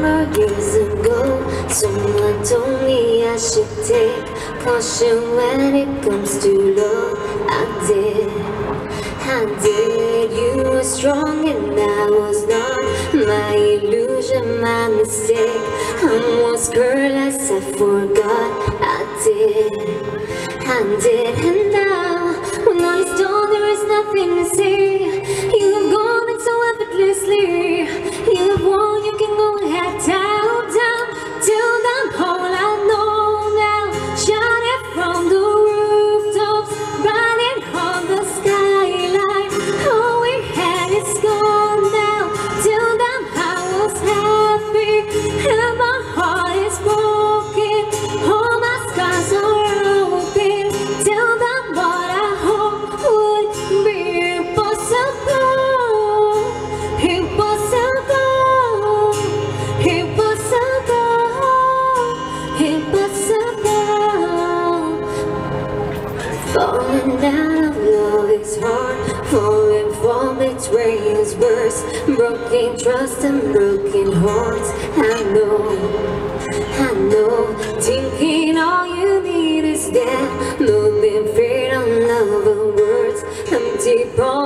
remember years ago, someone told me I should take caution when it comes to love. I did. You were strong and I was not. My illusion, my mistake. I was careless, I forgot. I did. And now, when all is done, there is nothing to say. You have gone and so effortlessly. You have won, you can go ahead, down, till down. All I know now, shining from the rooftops, riding on the skyline. All we had is gone now, till then I was happy, and my heart is broken. All my scars are open, till then what I hope would be impossible. Impossible, impossible, impossible. Falling out of love is hard, falling from betrayal is worse. Broken trust and broken hearts. I know, thinking all you need is that. Moving fear on love and words, empty promises.